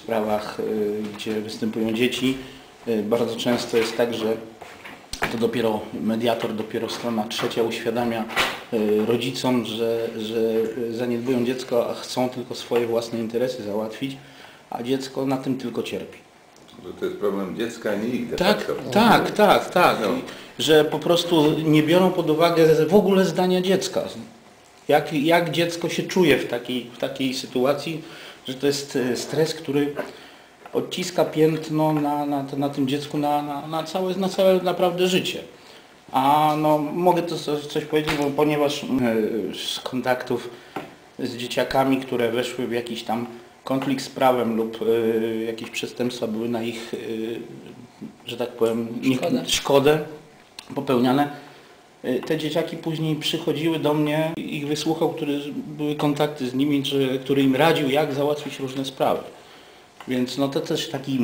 sprawach, gdzie występują dzieci, bardzo często jest tak, że to dopiero mediator, dopiero strona trzecia uświadamia rodzicom, że zaniedbują dziecko, a chcą tylko swoje własne interesy załatwić, a dziecko na tym tylko cierpi. To jest problem dziecka, a nie ich de Tak, facto. tak. No. Że po prostu nie biorą pod uwagę w ogóle zdania dziecka. Jak dziecko się czuje w takiej sytuacji, że to jest stres, który odciska piętno na tym dziecku na całe naprawdę życie. A no, mogę to coś powiedzieć, bo ponieważ z kontaktów z dzieciakami, które weszły w jakiś tam konflikt z prawem lub jakieś przestępstwa były na ich, że tak powiem, szkodę popełniane, te dzieciaki później przychodziły do mnie, ich wysłuchał, były kontakty z nimi, który im radził, jak załatwić różne sprawy. Więc no to też taki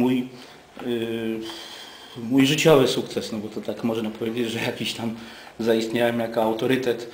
mój życiowy sukces, no bo to tak można powiedzieć, że jakiś tam zaistniałem jako autorytet.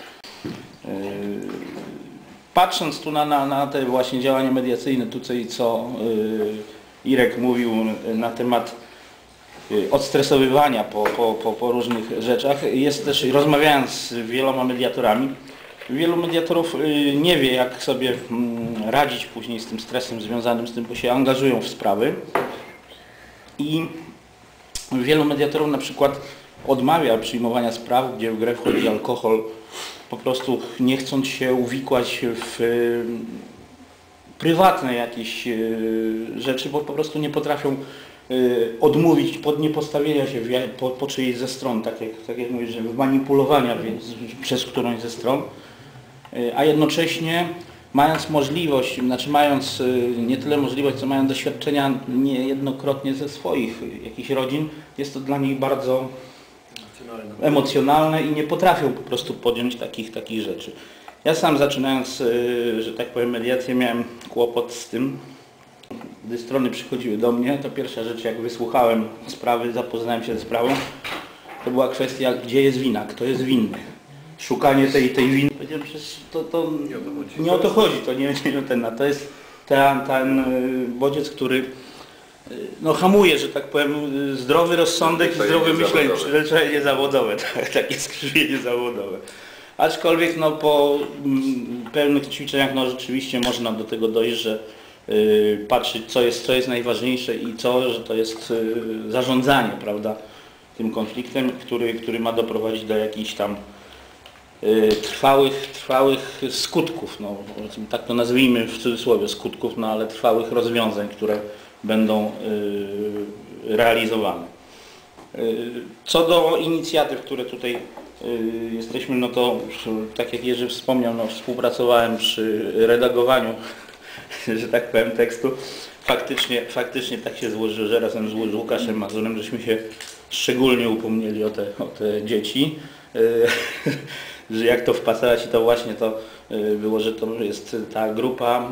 Patrząc tu na te właśnie działania mediacyjne, tutaj co Irek mówił na temat odstresowywania po różnych rzeczach, jest też, rozmawiając z wieloma mediatorami, wielu mediatorów nie wie, jak sobie radzić później z tym stresem związanym z tym, bo się angażują w sprawy. I wielu mediatorów na przykład odmawia przyjmowania spraw, gdzie w grę wchodzi alkohol, po prostu nie chcąc się uwikłać w prywatne jakieś rzeczy, bo po prostu nie potrafią odmówić nie postawienia się po czyjejś ze stron, tak jak mówię, że manipulowania przez którąś ze stron, a jednocześnie mając możliwość, mając nie tyle możliwość, co mają doświadczenia niejednokrotnie ze swoich jakichś rodzin, jest to dla nich bardzo emocjonalne i nie potrafią po prostu podjąć takich rzeczy. Ja sam zaczynając, że tak powiem, mediację, miałem kłopot z tym. Gdy strony przychodziły do mnie, to pierwsza rzecz, jak wysłuchałem sprawy, zapoznałem się ze sprawą, to była kwestia, gdzie jest wina, kto jest winny. Szukanie tej winy. Powiedziałem, przecież to nie o to chodzi, to jest ten bodziec, który no, hamuje, że tak powiem, zdrowy rozsądek i zdrowe myślenie, przyzwyczajenie zawodowe, takie skrzywienie zawodowe. Aczkolwiek no, po pełnych ćwiczeniach no, rzeczywiście można do tego dojść, że patrzeć, co jest najważniejsze i że to jest zarządzanie, prawda, tym konfliktem, który ma doprowadzić do jakichś tam trwałych skutków, no, tak to nazwijmy w cudzysłowie skutków, no ale trwałych rozwiązań, które będą realizowane. Co do inicjatyw, które tutaj jesteśmy, no to tak jak Jerzy wspomniał, no, współpracowałem przy redagowaniu, że tak powiem, tekstu. Faktycznie tak się złożyło, że razem z Łukaszem Mazurem żeśmy się szczególnie upomnieli o te dzieci, że jak to wpasować i to właśnie to było, że to jest ta grupa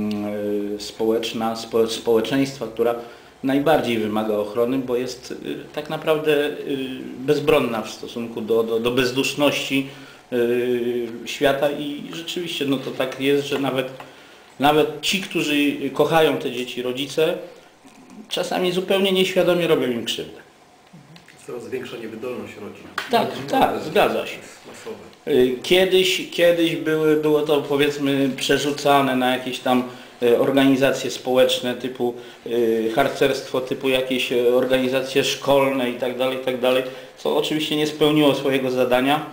społeczeństwa, która najbardziej wymaga ochrony, bo jest tak naprawdę bezbronna w stosunku do bezduszności świata i rzeczywiście no to tak jest, że nawet ci, którzy kochają te dzieci, rodzice, czasami zupełnie nieświadomie robią im krzywdę. Coraz większa niewydolność rodzin. Tak, zgadza się. Kiedyś było to, powiedzmy, przerzucane na jakieś tam organizacje społeczne typu harcerstwo, typu jakieś organizacje szkolne itd., co oczywiście nie spełniło swojego zadania.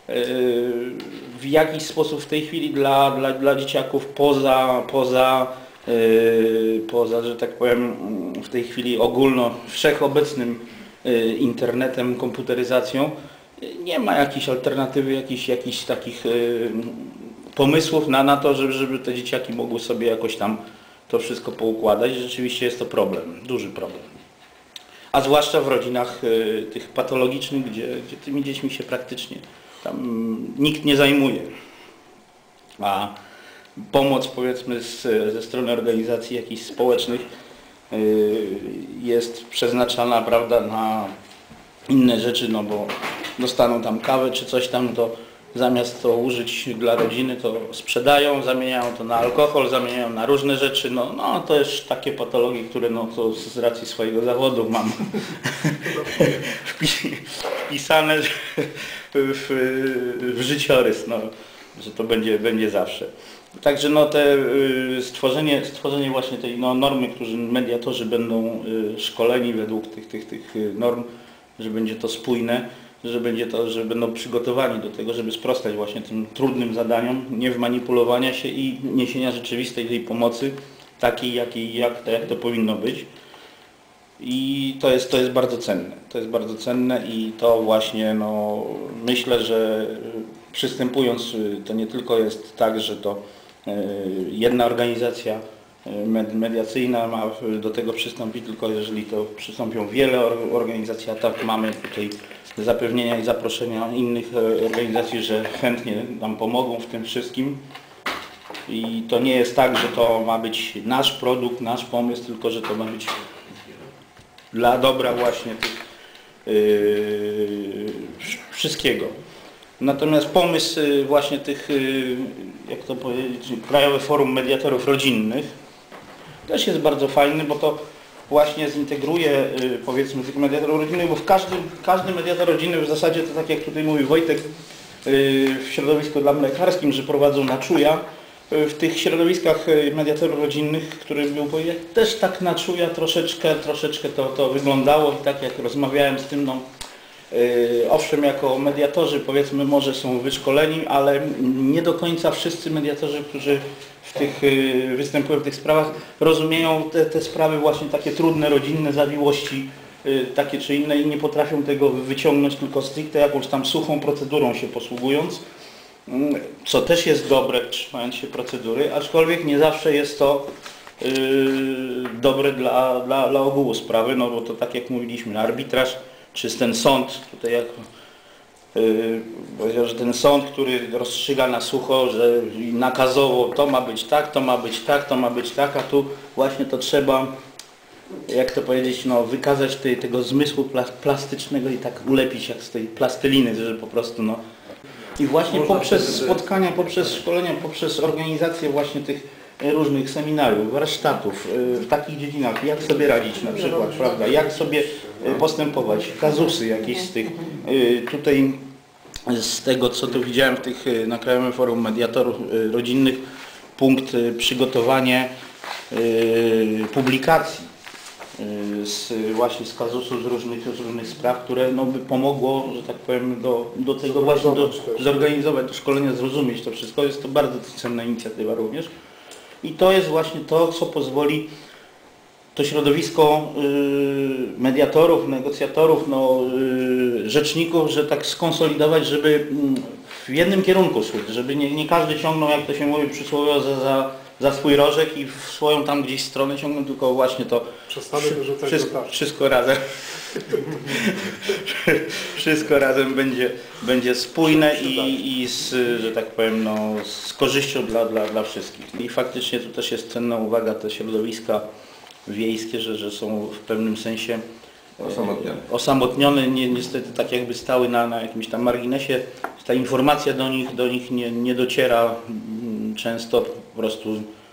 W jakiś sposób w tej chwili dla dzieciaków poza, że tak powiem, w tej chwili wszechobecnym internetem, komputeryzacją, nie ma jakiejś alternatywy, jakichś takich pomysłów na to, żeby te dzieciaki mogły sobie jakoś tam to wszystko poukładać. Rzeczywiście jest to problem, duży problem. A zwłaszcza w rodzinach tych patologicznych, gdzie tymi dziećmi się praktycznie tam nikt nie zajmuje. A pomoc, powiedzmy, ze strony organizacji jakichś społecznych jest przeznaczana, prawda, na inne rzeczy, no bo dostaną tam kawę czy coś tam, to zamiast to użyć dla rodziny, to sprzedają, zamieniają to na alkohol, zamieniają na różne rzeczy. No to już takie patologie, które no to z racji swojego zawodu mam wpisane w życiorys, no, że to będzie zawsze. Także no te stworzenie właśnie tej normy, którzy mediatorzy będą szkoleni według tych norm, że będzie to spójne, że będą przygotowani do tego, żeby sprostać właśnie tym trudnym zadaniom, nie wmanipulowania się i niesienia rzeczywistej tej pomocy, takiej jak to powinno być. I to jest bardzo cenne. To jest bardzo cenne i to właśnie no, myślę, że przystępując, to nie tylko jest tak, że to jedna organizacja mediacyjna ma do tego przystąpić, tylko jeżeli to przystąpią wiele organizacji, a tak mamy tutaj zapewnienia i zaproszenia innych organizacji, że chętnie nam pomogą w tym wszystkim. I to nie jest tak, że to ma być nasz produkt, nasz pomysł, tylko że to ma być dla dobra właśnie tych wszystkiego. Natomiast pomysł właśnie tych, jak to powiedzieć, Krajowe Forum Mediatorów Rodzinnych też jest bardzo fajny, bo to właśnie zintegruje powiedzmy tych mediatorów rodzinnych, bo każdy mediator rodzinny w zasadzie to tak jak tutaj mówi Wojtek w środowisku dla mlekarskim, że prowadzą na czuja. W tych środowiskach mediatorów rodzinnych, który był powiedział, też tak na czuja troszeczkę to wyglądało i tak jak rozmawiałem z tym, no, owszem jako mediatorzy powiedzmy może są wyszkoleni, ale nie do końca wszyscy mediatorzy, którzy występują w tych sprawach, rozumieją te sprawy właśnie takie trudne, rodzinne zawiłości, takie czy inne i nie potrafią tego wyciągnąć tylko stricte jakąś tam suchą procedurą się posługując. Co też jest dobre, trzymając się procedury, aczkolwiek nie zawsze jest to dobre dla ogółu sprawy, no bo to tak jak mówiliśmy, arbitraż, czy ten sąd, tutaj jak powiedział, że ten sąd, który rozstrzyga na sucho, że nakazowo to ma być tak, to ma być tak, to ma być tak, a tu właśnie to trzeba, jak to powiedzieć, no, wykazać tego zmysłu plastycznego i tak ulepić jak z tej plasteliny, że po prostu no. I właśnie poprzez spotkania, poprzez szkolenia, poprzez organizację właśnie tych różnych seminariów, warsztatów w takich dziedzinach, jak sobie radzić na przykład, prawda, jak sobie postępować, kazusy jakieś z tych, tutaj z tego co tu widziałem na Krajowym Forum Mediatorów Rodzinnych, punkt przygotowanie publikacji właśnie z kazusu, z różnych spraw, które no, by pomogło, że tak powiem, do tego właśnie, zorganizować to szkolenie, zrozumieć to wszystko. Jest to bardzo cenna inicjatywa również. I to jest właśnie to, co pozwoli to środowisko mediatorów, negocjatorów, no, rzeczników, że tak skonsolidować, żeby w jednym kierunku szły, żeby nie każdy ciągnął, jak to się mówi przysłowiowo, za swój rożek i w swoją tam gdzieś stronę ciągnął, tylko właśnie to wszystko razem wszystko razem będzie spójne i że tak powiem, no, z korzyścią dla wszystkich. I faktycznie tu też jest cenna uwaga, te środowiska wiejskie, że są w pewnym sensie osamotnione, niestety tak jakby stały na jakimś tam marginesie. Ta informacja do nich nie dociera często po prostu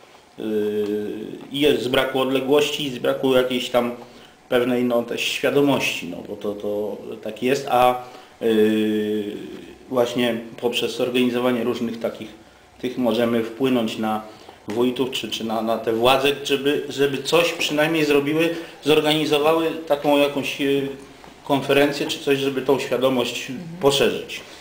i z braku odległości, i z braku jakiejś tam pewnej no, też świadomości, no, bo to tak jest, a właśnie poprzez organizowanie różnych tych możemy wpłynąć na wójtów czy na te władze, żeby coś przynajmniej zorganizowały taką jakąś konferencję czy coś, żeby tą świadomość poszerzyć.